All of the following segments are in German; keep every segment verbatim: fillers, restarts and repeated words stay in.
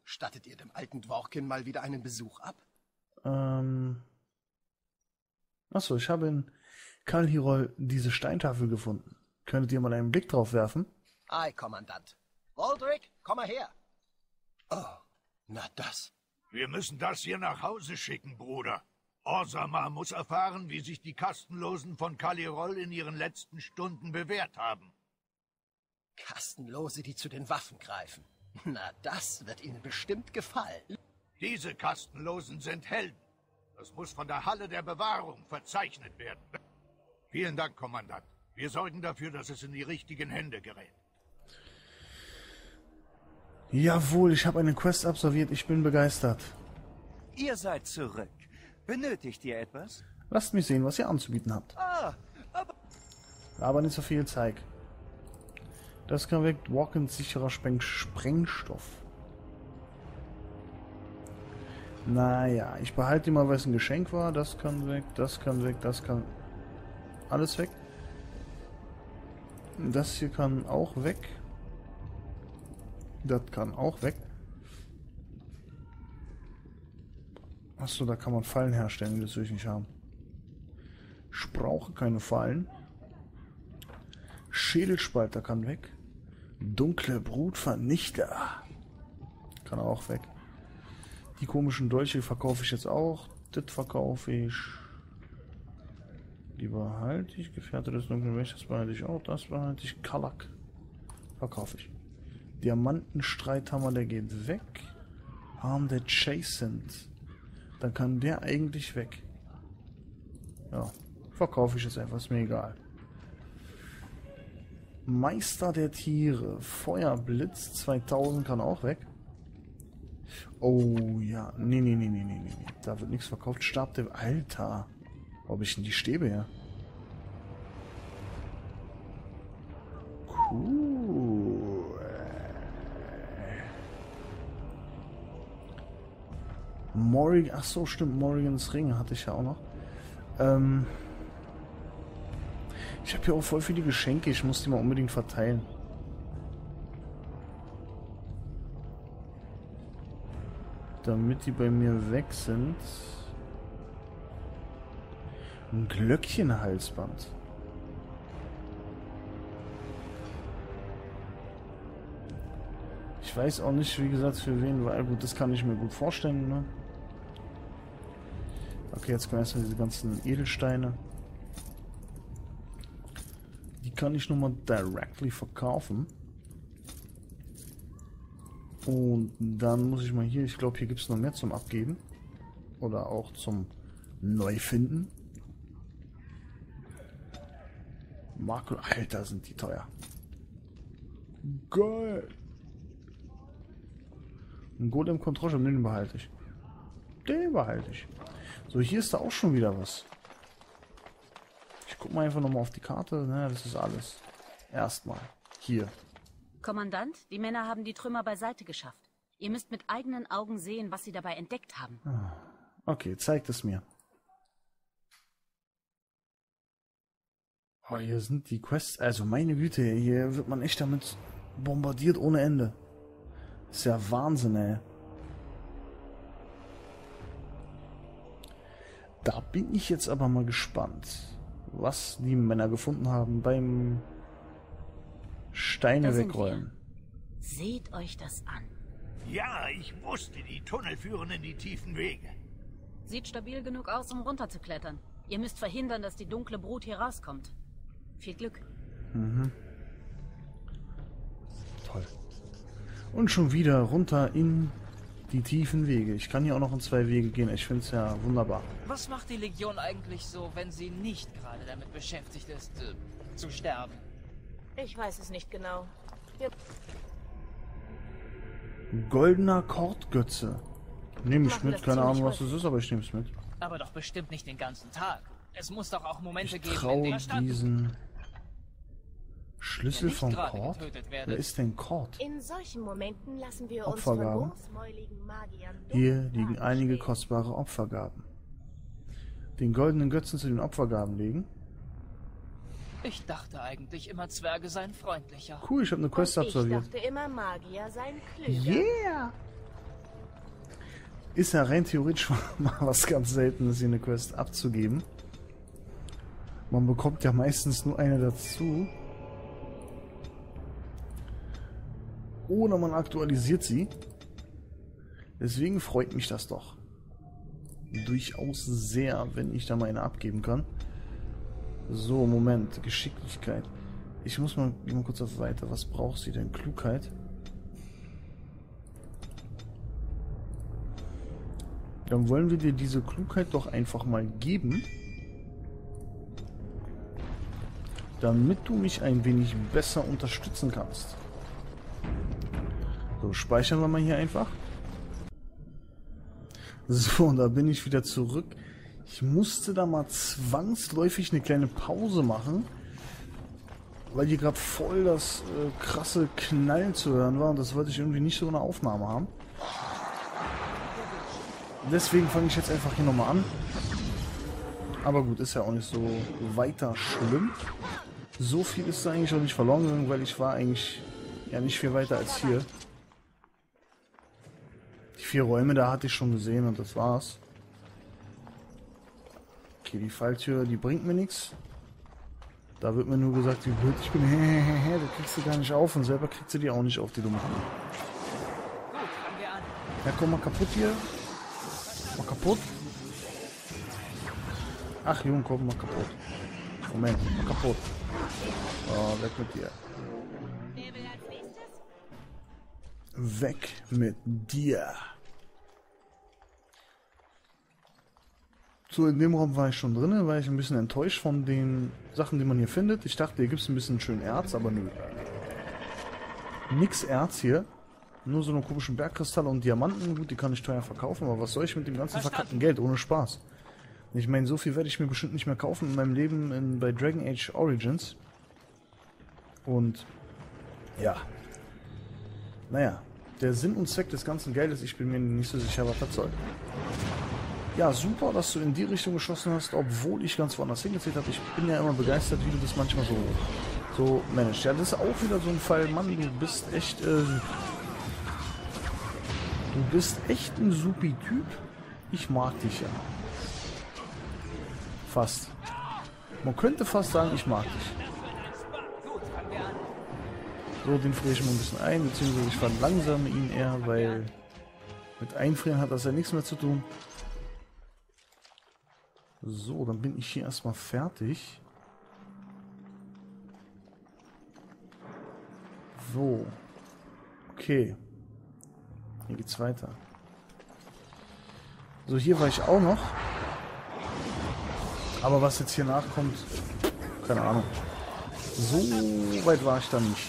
Stattet ihr dem alten Dworkin mal wieder einen Besuch ab? Ähm. Achso, ich habe in Kal Hirol diese Steintafel gefunden. Könntet ihr mal einen Blick drauf werfen? Ei, Kommandant. Waldrick, komm mal her. Oh, na das. Wir müssen das hier nach Hause schicken, Bruder. Orzammar muss erfahren, wie sich die Kastenlosen von Kal Hirol in ihren letzten Stunden bewährt haben. Kastenlose, die zu den Waffen greifen. Na, das wird ihnen bestimmt gefallen. Diese Kastenlosen sind Helden. Das muss von der Halle der Bewahrung verzeichnet werden. Vielen Dank, Kommandant. Wir sorgen dafür, dass es in die richtigen Hände gerät. Jawohl, ich habe eine Quest absolviert. Ich bin begeistert. Ihr seid zurück. Benötigt ihr etwas? Lasst mich sehen, was ihr anzubieten habt. Ah, aber... Aber nicht so viel Zeig. Das kann weg. Walkens sicherer Spreng Sprengstoff. Naja, ich behalte mal, weil es ein Geschenk war. Das kann weg, das kann weg, das kann... Alles weg. Das hier kann auch weg. Das kann auch weg. Achso, da kann man Fallen herstellen. Das will ich nicht haben. Ich brauche keine Fallen. Schädelspalter kann weg. Dunkle Brutvernichter kann auch weg. Die komischen Dolche verkaufe ich jetzt auch. Das verkaufe ich. Die behalte ich. Gefährte des dunklen Wächters behalte ich auch. Das behalte ich. Kalak verkaufe ich. Diamantenstreithammer, der geht weg. Arm der Chasent. Dann kann der eigentlich weg. Ja, verkaufe ich jetzt einfach. Ist mir egal. Meister der Tiere. Feuerblitz zweitausend kann auch weg. Oh ja. Nee, nee, nee, nee, nee, nee. Da wird nichts verkauft. Stab der... Alter. Wo habe ich denn die Stäbe her? Cool. Morrigan... Ach so, stimmt. Morrigans Ring hatte ich ja auch noch. Ähm... Ich habe hier auch voll viele Geschenke. Ich muss die mal unbedingt verteilen. Damit die bei mir weg sind. Ein Glöckchenhalsband. Ich weiß auch nicht, wie gesagt, für wen, weil gut, das kann ich mir gut vorstellen, ne? Okay, jetzt kommen erstmal diese ganzen Edelsteine. Die kann ich nochmal directly verkaufen. Und dann muss ich mal hier, ich glaube, hier gibt es noch mehr zum Abgeben. Oder auch zum Neufinden. Marco, Alter, sind die teuer. Geil. Ein Golem Kontrolle, den behalte ich. Den behalte ich. So, hier ist da auch schon wieder was. Ich guck mal einfach nochmal auf die Karte. Na, das ist alles. Erstmal. Hier. Kommandant, die Männer haben die Trümmer beiseite geschafft. Ihr müsst mit eigenen Augen sehen, was sie dabei entdeckt haben. Okay, zeigt es mir. Oh, hier sind die Quests. Also meine Güte, hier wird man echt damit bombardiert ohne Ende. Ist ja Wahnsinn, ey. Da bin ich jetzt aber mal gespannt, was die Männer gefunden haben beim Steine Da sind wegrollen. wir. Seht euch das an. Ja, ich wusste, die Tunnel führen in die tiefen Wege. Sieht stabil genug aus, um runterzuklettern. Ihr müsst verhindern, dass die dunkle Brut hier rauskommt. Viel Glück. Mhm. Toll. Und schon wieder runter in die tiefen Wege. Ich kann hier auch noch in zwei Wege gehen. Ich finde es ja wunderbar. Was macht die Legion eigentlich so, wenn sie nicht gerade damit beschäftigt ist, äh, zu sterben? Ich weiß es nicht genau. Wir Goldener Kordgötze. Nehme ich Machen mit. das Keine ziemlich Ahnung, was das häufig. ist, aber ich nehme es mit. Aber doch bestimmt nicht den ganzen Tag. Es muss doch auch Momente Ich geben, in traue denen Stand diesen Schlüssel nicht von gerade Kord. getötet Wer werdet. ist denn Kord? in solchen Momenten lassen wir uns von Opfergaben. großmäuligen Magiern Hier dumme liegen Fragen einige stellen. kostbare Opfergaben. Den goldenen Götzen zu den Opfergaben legen. Ich dachte eigentlich immer, Zwerge seien freundlicher. Cool, ich habe eine Quest Und ich absolviert. dachte immer, Magier seien klüger. Yeah! Ist ja rein theoretisch mal was ganz Seltenes, hier eine Quest abzugeben. Man bekommt ja meistens nur eine dazu. Oder man aktualisiert sie. Deswegen freut mich das doch. Durchaus sehr, wenn ich da mal eine abgeben kann. So, Moment. Geschicklichkeit. Ich muss mal, mal kurz auf weiter. Was braucht sie denn? Klugheit? Dann wollen wir dir diese Klugheit doch einfach mal geben. Damit du mich ein wenig besser unterstützen kannst. So, speichern wir mal hier einfach. So, und da bin ich wieder zurück. Ich musste da mal zwangsläufig eine kleine Pause machen, weil hier gerade voll das äh, krasse Knallen zu hören war und das wollte ich irgendwie nicht so in der Aufnahme haben. Deswegen fange ich jetzt einfach hier nochmal an. Aber gut, ist ja auch nicht so weiter schlimm. So viel ist da eigentlich auch nicht verloren gegangen, weil ich war eigentlich ja nicht viel weiter als hier. Die vier Räume, da hatte ich schon gesehen und das war's. Okay, die Falltür, die bringt mir nichts. Da wird mir nur gesagt, wie blöd ich bin. Hehehe, da kriegst du gar nicht auf und selber kriegst du die auch nicht auf, die dumme. Ja, komm mal kaputt hier. Mal kaputt. Ach, Junge, komm mal kaputt. Moment, mal kaputt. Oh, weg mit dir. Weg mit dir. So, in dem Raum war ich schon drin, war ich ein bisschen enttäuscht von den Sachen, die man hier findet. Ich dachte, hier gibt es ein bisschen schön Erz, aber nö. Nix Erz hier. Nur so eine komischen Bergkristalle und Diamanten. Gut, die kann ich teuer verkaufen, aber was soll ich mit dem ganzen verkackten Geld? Ohne Spaß. Ich meine, so viel werde ich mir bestimmt nicht mehr kaufen in meinem Leben in, bei Dragon Age Origins. Und ja. Naja, der Sinn und Zweck des ganzen Geldes, ich bin mir nicht so sicher, was das soll. Ja, super, dass du in die Richtung geschossen hast, obwohl ich ganz woanders hingezählt habe. Ich bin ja immer begeistert, wie du das manchmal so, so managst. Ja, das ist auch wieder so ein Fall. Mann, du bist echt, äh, du bist echt ein supi Typ. Ich mag dich ja. Fast. Man könnte fast sagen, ich mag dich. So, den friere ich mal ein bisschen ein, beziehungsweise ich verlangsame ihn eher, weil mit Einfrieren hat das ja nichts mehr zu tun. So, dann bin ich hier erstmal fertig. So. Okay. Hier geht's weiter. So, hier war ich auch noch. Aber was jetzt hier nachkommt, keine Ahnung. So weit war ich da nicht.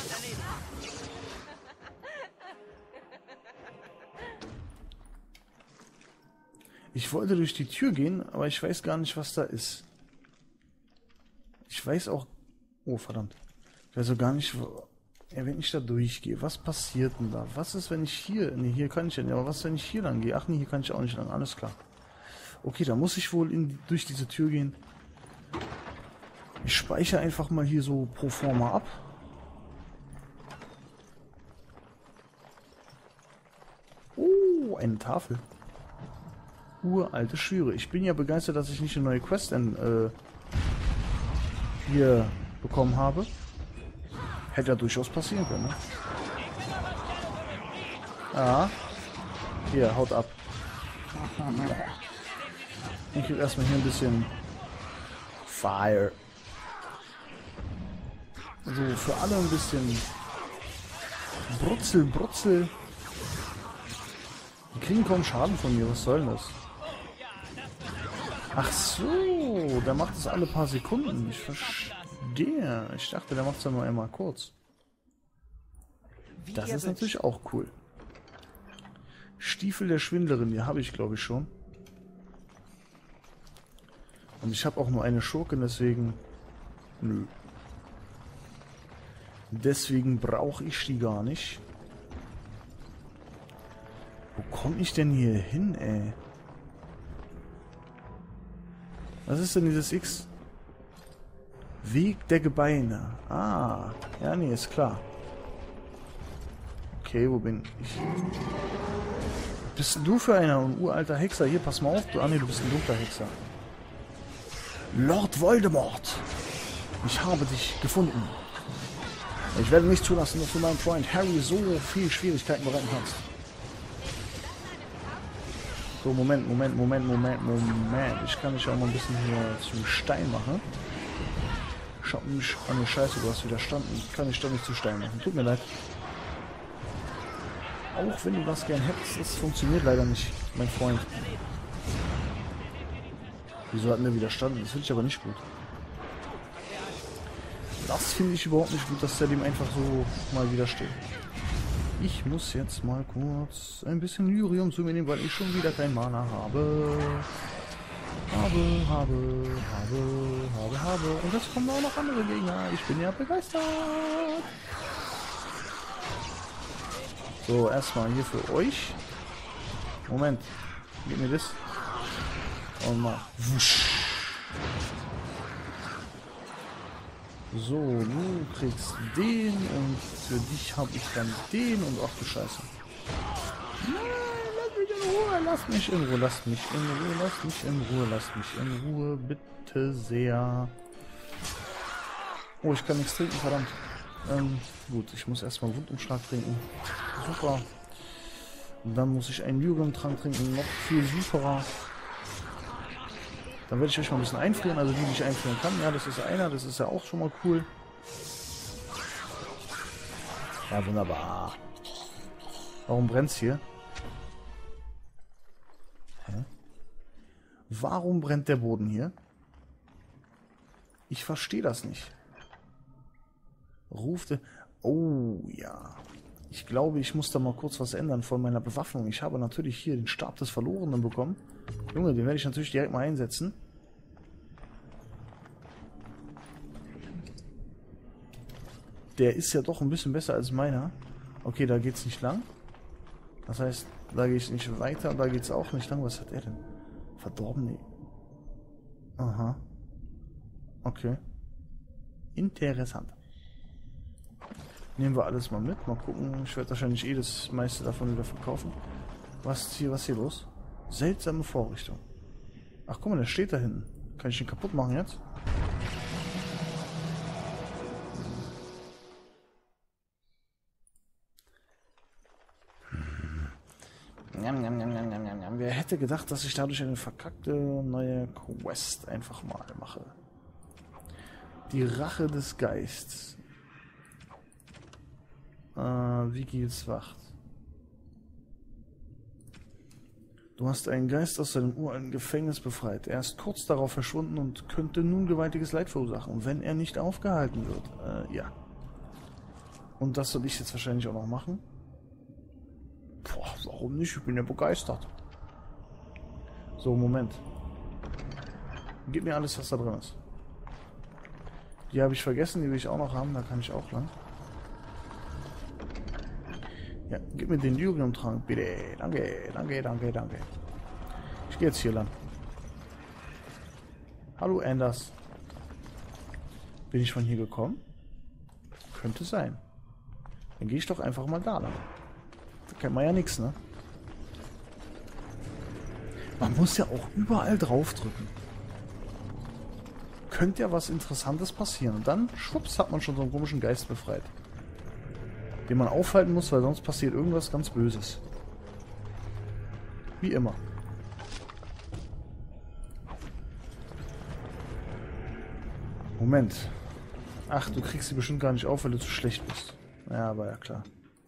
Ich wollte durch die Tür gehen, aber ich weiß gar nicht, was da ist. Ich weiß auch... Oh, verdammt. Ich weiß auch gar nicht, wo, ja, wenn ich da durchgehe. Was passiert denn da? Was ist, wenn ich hier... Ne, hier kann ich ja nicht. Aber was, wenn ich hier lang gehe? Ach nee, hier kann ich auch nicht lang. Alles klar. Okay, da muss ich wohl in, durch diese Tür gehen. Ich speichere einfach mal hier so pro forma ab. Oh, eine Tafel. Uralte Schwüre. Ich bin ja begeistert, dass ich nicht eine neue Quest in, äh, hier bekommen habe. Hätte ja durchaus passieren können, ne? Ja. Hier, haut ab. Ich krieg erstmal hier ein bisschen Fire. So, für alle ein bisschen Brutzel, Brutzel. Die kriegen kaum Schaden von mir, was soll denn das? Ach so, der macht es alle paar Sekunden. Ich verstehe. Ich dachte, der macht es ja nur einmal kurz. Das ist natürlich auch cool. Stiefel der Schwindlerin, die habe ich glaube ich schon. Und ich habe auch nur eine Schurkin, deswegen... Nö. Deswegen brauche ich die gar nicht. Wo komme ich denn hier hin, ey? Was ist denn dieses X? Weg der Gebeine. Ah, ja, nee, ist klar. Okay, wo bin ich? bist denn du für einer? Ein uralter Hexer. Hier, pass mal auf. Du, ah, nee, du bist ein dunkler Hexer. Lord Voldemort. Ich habe dich gefunden. Ich werde nicht zulassen, dass du meinem Freund Harry so viel Schwierigkeiten bereiten kannst. So, Moment, Moment, Moment, Moment, Moment. Ich kann dich auch mal ein bisschen hier zu Stein machen. Schau mich an die Scheiße, du hast widerstanden. Kann ich doch nicht zu Stein machen. Tut mir leid. Auch wenn du das gern hättest, das funktioniert leider nicht, mein Freund. Wieso hat mir widerstanden? Das finde ich aber nicht gut. Das finde ich überhaupt nicht gut, dass der dem einfach so mal widersteht. Ich muss jetzt mal kurz ein bisschen Lyrium zu mir nehmen, weil ich schon wieder kein Mana habe. Habe, habe, habe, habe, habe. Und jetzt kommen auch noch andere Gegner. Ich bin ja begeistert. So, erstmal hier für euch. Moment. Gib mir das. Und mal. Wusch. So, du kriegst den und für dich habe ich dann den und ach du Scheiße. Nein, lass mich in Ruhe, lass mich in Ruhe, lass mich in Ruhe, lass mich in Ruhe, lass mich in Ruhe, bitte sehr. Oh, ich kann nichts trinken, verdammt. Ähm, gut, ich muss erstmal Wundumschlag trinken. Super. Und dann muss ich einen Lyrium-Trank trinken, noch viel superer. Dann werde ich euch mal ein bisschen einfrieren, also die, die ich einfrieren kann. Ja, das ist einer, das ist ja auch schon mal cool. Ja, wunderbar. Warum brennt's hier? Hä? Warum brennt der Boden hier? Ich verstehe das nicht. Rufte... Oh, ja. Ich glaube, ich muss da mal kurz was ändern von meiner Bewaffnung. Ich habe natürlich hier den Stab des Verlorenen bekommen. Junge, den werde ich natürlich direkt mal einsetzen. Der ist ja doch ein bisschen besser als meiner. Okay, da geht's nicht lang. Das heißt, da gehe ich nicht weiter. Da geht's auch nicht lang. Was hat er denn? Verdorben? Aha. Okay. Interessant. Nehmen wir alles mal mit. Mal gucken. Ich werde wahrscheinlich eh das meiste davon wieder verkaufen. Was ist hier, was ist hier los? Seltsame Vorrichtung. Ach, guck mal, der steht da hinten. Kann ich den kaputt machen jetzt? Njam, njam, njam, njam, njam, njam. Wer hätte gedacht, dass ich dadurch eine verkackte neue Quest einfach mal mache? Die Rache des Geists. Äh, Vigils Wacht. Du hast einen Geist aus seinem uralten Gefängnis befreit. Er ist kurz darauf verschwunden und könnte nun gewaltiges Leid verursachen, wenn er nicht aufgehalten wird. Äh, ja. Und das soll ich jetzt wahrscheinlich auch noch machen? Boah, warum nicht? Ich bin ja begeistert. So, Moment. Gib mir alles, was da drin ist. Die habe ich vergessen, die will ich auch noch haben. Da kann ich auch lang. Ja, gib mir den Lyrium-Trank, bitte. Danke, danke, danke, danke. Ich gehe jetzt hier lang. Hallo, Anders. Bin ich von hier gekommen? Könnte sein. Dann gehe ich doch einfach mal da lang. Da kennt man ja nichts, ne? Man muss ja auch überall draufdrücken. Könnte ja was Interessantes passieren. Und dann, schwupps, hat man schon so einen komischen Geist befreit. Den man aufhalten muss, weil sonst passiert irgendwas ganz Böses. Wie immer. Moment. Ach, du kriegst sie bestimmt gar nicht auf, weil du zu schlecht bist. Ja, war ja klar.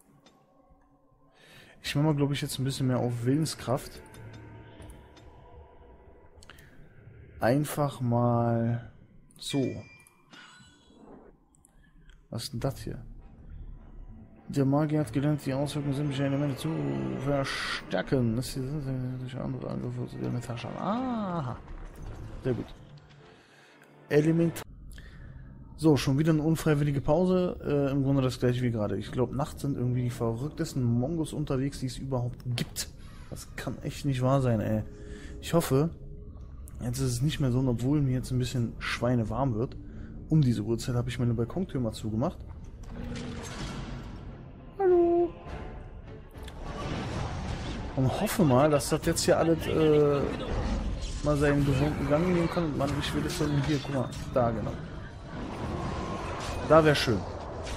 Ich mache mal, glaube ich, jetzt ein bisschen mehr auf Willenskraft. Einfach mal so. Was ist denn das hier? Der Magier hat gelernt, die Auswirkungen sämtlicher Elemente zu verstärken. Das hier sind durch andere Angriffe zu der Tasche. Aha. Sehr gut. Element. So, schon wieder eine unfreiwillige Pause. Äh, Im Grunde das gleiche wie gerade. Ich glaube, nachts sind irgendwie die verrücktesten Mongos unterwegs, die es überhaupt gibt. Das kann echt nicht wahr sein, ey. Ich hoffe, jetzt ist es nicht mehr so, obwohl mir jetzt ein bisschen schweinewarm wird. Um diese Uhrzeit habe ich meine Balkontür mal zugemacht. Und hoffe mal, dass das jetzt hier alles äh, mal seinen gewohnten Gang gehen kann. Und man, ich will das so hier, guck mal, da genau. Da wäre schön.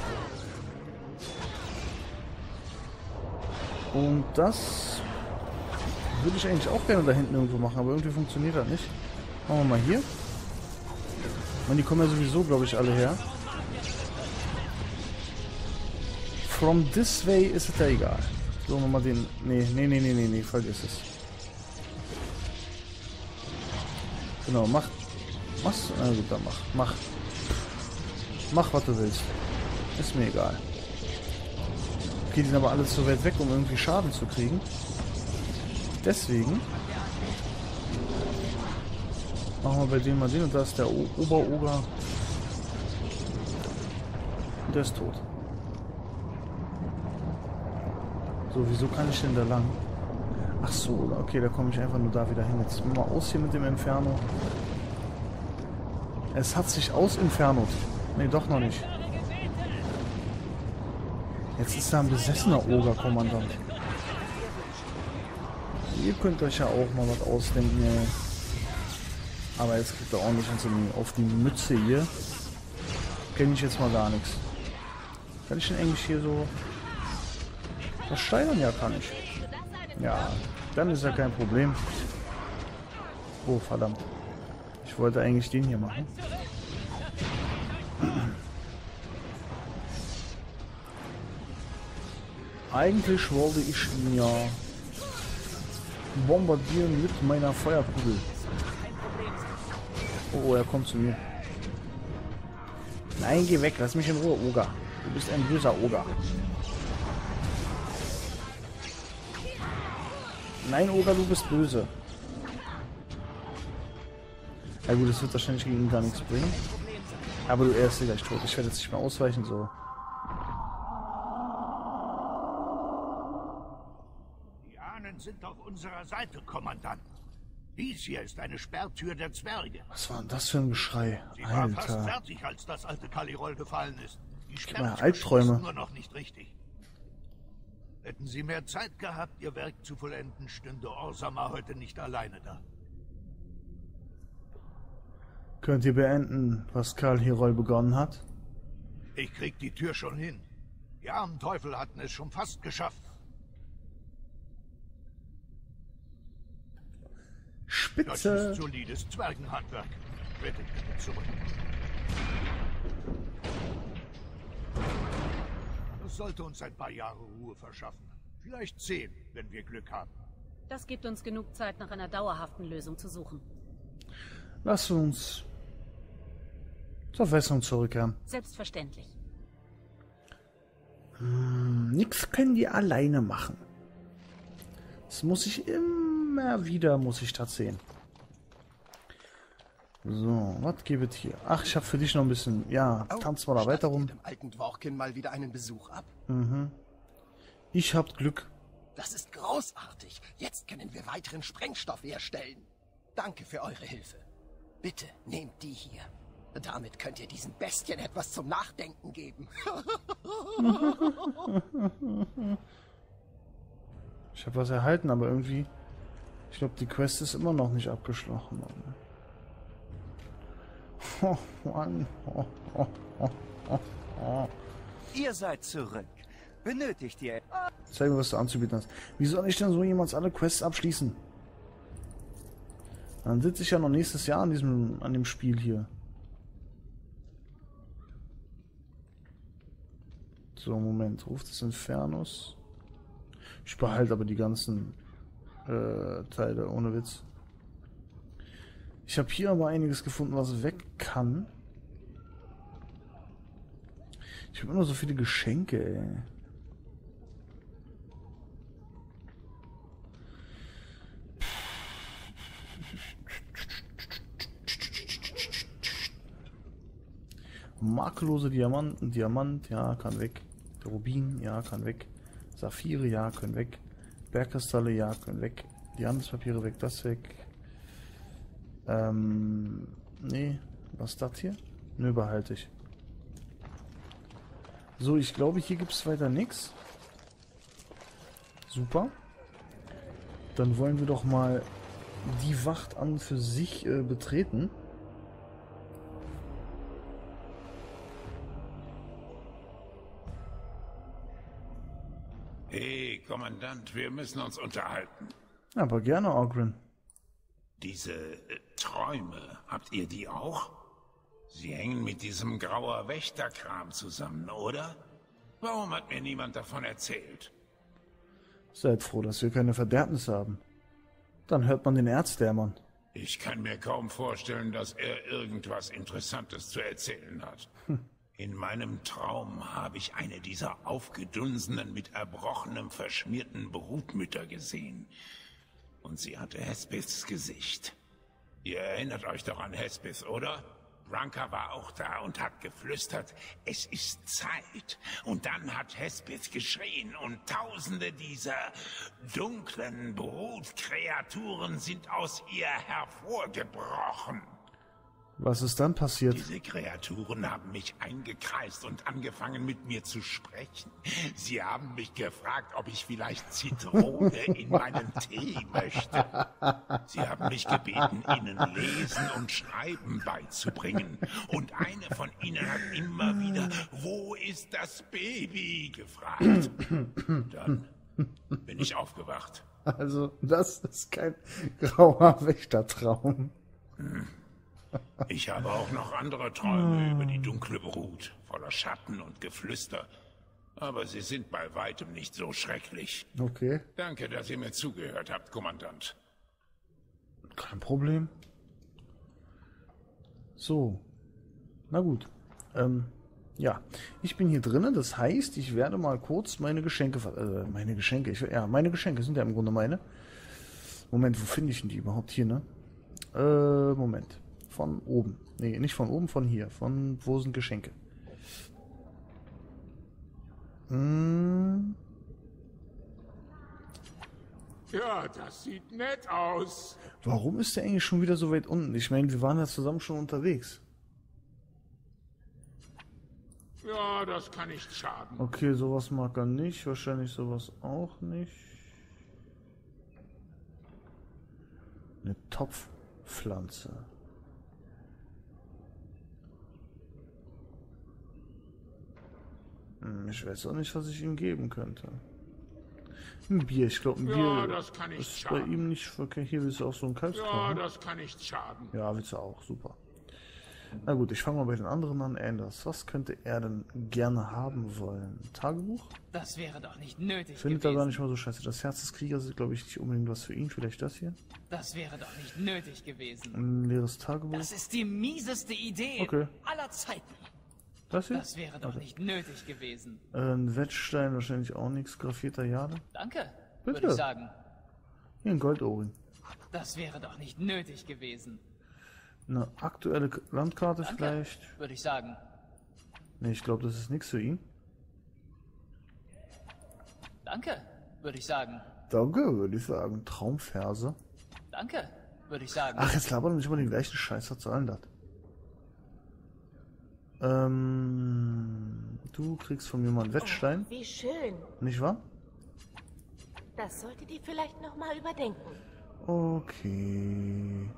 Und das würde ich eigentlich auch gerne da hinten irgendwo machen, aber irgendwie funktioniert das nicht. Machen wir mal hier. Man, die kommen ja sowieso, glaube ich, alle her. From this way ist es ja egal. So, nochmal den... Nee, nee, nee, nee, nee, nee, vergiss es. Genau, mach... Was? Na gut, dann mach. Mach. Mach, was du willst. Ist mir egal. Okay, die sind aber alle zu weit weg, um irgendwie Schaden zu kriegen. Deswegen... Machen wir bei dem mal den und da ist der o Oberoger. Und der ist tot. So, wieso kann ich denn da lang? Ach so, okay, da komme ich einfach nur da wieder hin. Jetzt mal aus hier mit dem Inferno. Es hat sich aus Inferno. Ne, doch noch nicht. Jetzt ist da ein besessener Oger-Kommandant. Ihr könnt euch ja auch mal was ausdenken, ey. Aber jetzt kriegt er ordentlich auf die Mütze hier. Kenne ich jetzt mal gar nichts. Kann ich denn eigentlich hier so... Versteinern? Ja, kann ich. Ja, dann ist ja kein Problem. Oh, verdammt. Ich wollte eigentlich den hier machen. Eigentlich wollte ich ihn ja bombardieren mit meiner Feuerkugel. Oh, er kommt zu mir. Nein, geh weg, lass mich in Ruhe, Oger. Du bist ein böser Oger. Nein, Oger, du bist böse. Ja gut, das wird wahrscheinlich gegen ihn gar nichts bringen. Aber du erst gleich tot. Ich werde jetzt nicht mehr ausweichen, so. Die Ahnen sind auf unserer Seite, Kommandant. Dies hier ist eine Sperrtür der Zwerge. Was war denn das für ein Geschrei? Sie war fast Alter. fertig, als das alte Kaliroll gefallen ist. Die Ich hab mal Sperrtür Albträume. schließt nur noch nicht richtig. Hätten Sie mehr Zeit gehabt, Ihr Werk zu vollenden, stünde Orsama heute nicht alleine da. Könnt ihr beenden, was Karl Herold begonnen hat? Ich krieg die Tür schon hin. Die armen Teufel hatten es schon fast geschafft. Das Spitze! ist solides Zwergenhandwerk. Bitte, bitte zurück. Das sollte uns ein paar Jahre Ruhe verschaffen. Vielleicht zehn, wenn wir Glück haben. Das gibt uns genug Zeit, nach einer dauerhaften Lösung zu suchen. Lass uns zur Festung zurückkehren. Selbstverständlich. Hm, nix können die alleine machen. Das muss ich immer wieder, muss ich das sehen. So, was gibt es hier? Ach, ich habe für dich noch ein bisschen... Ja, tanz mal da weiter rum. Dem alten Dworkin mal wieder einen Besuch ab. Mhm. Ich hab Glück. Das ist großartig. Jetzt können wir weiteren Sprengstoff herstellen. Danke für eure Hilfe. Bitte, nehmt die hier. Damit könnt ihr diesen Bestien etwas zum Nachdenken geben. Ich habe was erhalten, aber irgendwie... Ich glaube, die Quest ist immer noch nicht abgeschlossen. Oh, Mann. Oh, oh, oh, oh, oh. Ihr seid zurück. Benötigt ihr... Zeig mir, was du anzubieten hast. Wie soll ich denn so jemals alle Quests abschließen? Dann sitze ich ja noch nächstes Jahr an diesem, an dem Spiel hier. So, Moment. Ruf des Infernus. Ich behalte aber die ganzen äh, Teile, ohne Witz. Ich habe hier aber einiges gefunden, was weg kann. Ich habe immer so viele Geschenke, ey. Makellose Diamanten, Diamant, ja, kann weg. Rubin, ja, kann weg. Saphire, ja, können weg. Bergkristalle, ja, können weg. Die Handelspapiere weg, das weg. Ähm, nee, was ist das hier? Nö, behalte ich. So, ich glaube, hier gibt es weiter nichts. Super. Dann wollen wir doch mal die Wacht an für sich äh, betreten. Hey, Kommandant, wir müssen uns unterhalten. Aber gerne, Oghren. Diese äh, Träume, habt ihr die auch? Sie hängen mit diesem grauer Wächterkram zusammen, oder? Warum hat mir niemand davon erzählt? Seid froh, dass wir keine Verderbnisse haben. Dann hört man den Erzdämon. Ich kann mir kaum vorstellen, dass er irgendwas Interessantes zu erzählen hat. Hm. In meinem Traum habe ich eine dieser aufgedunsenen, mit erbrochenem, verschmierten Brutmütter gesehen. Und sie hatte Hespiths Gesicht. Ihr erinnert euch doch an Hespith, oder? Branka war auch da und hat geflüstert, es ist Zeit. Und dann hat Hespith geschrien und tausende dieser dunklen Brutkreaturen sind aus ihr hervorgebrochen. Was ist dann passiert? Diese Kreaturen haben mich eingekreist und angefangen mit mir zu sprechen. Sie haben mich gefragt, ob ich vielleicht Zitrone in meinen Tee möchte. Sie haben mich gebeten, ihnen Lesen und Schreiben beizubringen. Und eine von ihnen hat immer wieder, wo ist das Baby, gefragt. Dann bin ich aufgewacht. Also, das ist kein grauer Wächtertraum. Hm. Ich habe auch noch andere Träume über die dunkle Brut, voller Schatten und Geflüster. Aber sie sind bei weitem nicht so schrecklich. Okay. Danke, dass ihr mir zugehört habt, Kommandant. Kein Problem. So. Na gut. Ähm, ja. Ich bin hier drinnen, das heißt, ich werde mal kurz meine Geschenke... Äh, meine Geschenke, ich, ja, meine Geschenke sind ja im Grunde meine. Moment, wo finde ich denn die überhaupt hier, ne? Äh, Moment. Von oben. Nee, nicht von oben, von hier. Von wo sind Geschenke? Hm. Ja, das sieht nett aus. Warum ist der eigentlich schon wieder so weit unten? Ich meine, wir waren ja zusammen schon unterwegs. Ja, das kann nicht schaden. Okay, sowas mag er nicht. Wahrscheinlich sowas auch nicht. Eine Topfpflanze. Ich weiß auch nicht, was ich ihm geben könnte. Ein Bier, ich glaube ein Bier ja, das kann nicht ist schaden. bei ihm nicht verkehrt. Hier willst du auch so ein Kalbskorn. Ja, das kann nicht schaden. Ja, willst du auch, super. Na gut, ich fange mal bei den anderen an. Anders. Was könnte er denn gerne haben wollen? Tagebuch? Das wäre doch nicht nötig Findet gewesen. er gar nicht mal so scheiße. Das Herz des Kriegers ist, glaube ich, nicht unbedingt was für ihn. Vielleicht das hier? Das wäre doch nicht nötig gewesen. Ein leeres Tagebuch? Das ist die mieseste Idee Okay. aller Zeiten. Das hier? Das wäre doch Okay. nicht nötig gewesen. Äh, ein Wettstein, wahrscheinlich auch nichts. Graffierter Jade? Danke, Bitte. würde ich sagen. Hier ein Goldohrring. Das wäre doch nicht nötig gewesen. Eine aktuelle K- Landkarte Danke, vielleicht? würde ich sagen. Ne, ich glaube, das ist nichts für ihn. Danke, würde ich sagen. Danke, würde ich sagen. Traumverse. Danke, würde ich sagen. Ach, jetzt labern wir nicht immer den gleichen Scheiß. Was soll denn das? Ähm, du kriegst von mir mal einen Wettstein. Oh, wie schön. Nicht wahr? Das solltet ihr vielleicht noch mal überdenken. Okay.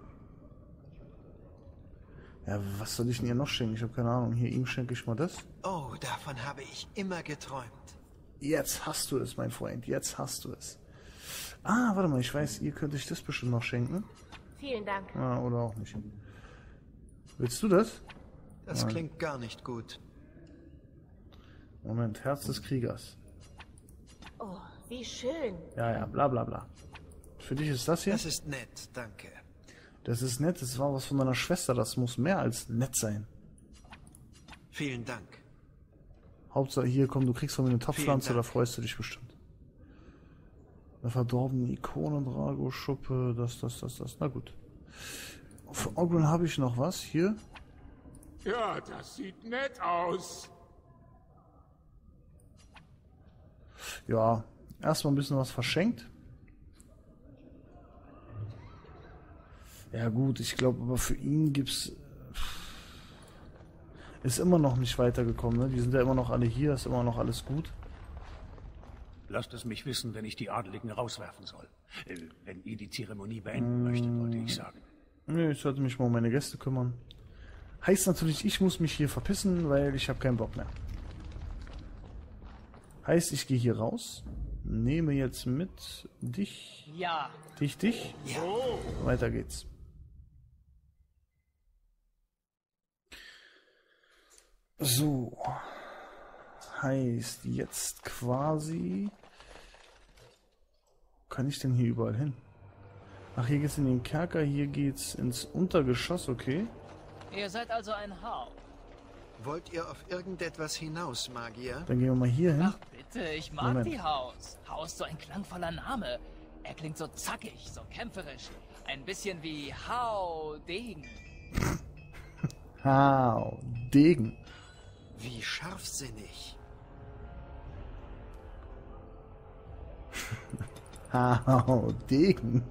Ja, was soll ich denn ihr noch schenken? Ich habe keine Ahnung. Hier, ihm schenke ich mal das. Oh, davon habe ich immer geträumt. Jetzt hast du es, mein Freund. Jetzt hast du es. Ah, warte mal. Ich weiß, ihr könnt euch das bestimmt noch schenken. Vielen Dank. Ah, oder auch nicht. Willst du das? Das Nein. klingt gar nicht gut. Moment, Herz des Kriegers. Oh, wie schön. Ja, ja, bla bla bla. Für dich ist das hier? Das ist nett, danke. Das ist nett. Das war was von deiner Schwester. Das muss mehr als nett sein. Vielen Dank. Hauptsache, hier, komm, du kriegst von mir eine Topfpflanze, Vielen da Dank. freust du dich bestimmt. Eine verdorbene Ikone, Drago-Schuppe, das, das, das, das. Na gut. Für Oghren habe ich noch was. Hier. Ja, das sieht nett aus. Ja, erstmal ein bisschen was verschenkt. Ja gut, ich glaube, aber für ihn gibt's... Ist immer noch nicht weitergekommen, ne? Die sind ja immer noch alle hier, ist immer noch alles gut. Lasst es mich wissen, wenn ich die Adeligen rauswerfen soll. Äh, wenn ihr die Zeremonie beenden möchtet, wollte ich sagen. Nö, ich sollte mich mal um meine Gäste kümmern. Heißt natürlich, ich muss mich hier verpissen, weil ich habe keinen Bock mehr. Heißt, ich gehe hier raus, nehme jetzt mit dich, Ja. dich, dich. Ja. Weiter geht's. So. Heißt, jetzt quasi... Kann ich denn hier überall hin? Ach, hier geht's in den Kerker, hier geht's ins Untergeschoss, okay. Ihr seid also ein Hau. Wollt ihr auf irgendetwas hinaus, Magier? Dann gehen wir mal hier hin. Ach bitte, ich mag Moment. die Haus. Haus, so ein klangvoller Name. Er klingt so zackig, so kämpferisch. Ein bisschen wie Hau Degen. Hau Degen. Wie scharfsinnig. Hau Degen.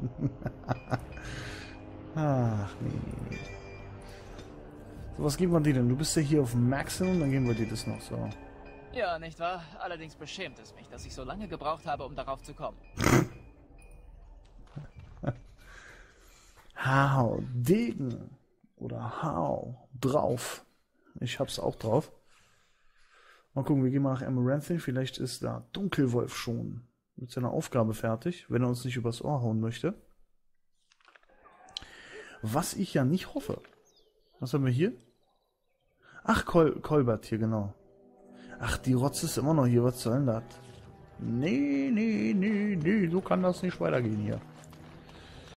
Ach, nee, nee, nee. So, was geben wir dir denn? Du bist ja hier auf Maximum, dann geben wir dir das noch so. Ja, nicht wahr? Allerdings beschämt es mich, dass ich so lange gebraucht habe, um darauf zu kommen. Hau Degen. Oder Hau drauf. Ich hab's auch drauf. Mal gucken, wir gehen mal nach Amaranthine. Vielleicht ist da Dunkelwolf schon mit seiner Aufgabe fertig, wenn er uns nicht übers Ohr hauen möchte. Was ich ja nicht hoffe. Was haben wir hier? Ach, Kol Kolbert hier, genau. Ach, die Rotze ist immer noch hier. Was soll denn das? Nee, nee, nee, nee. So kann das nicht weitergehen hier.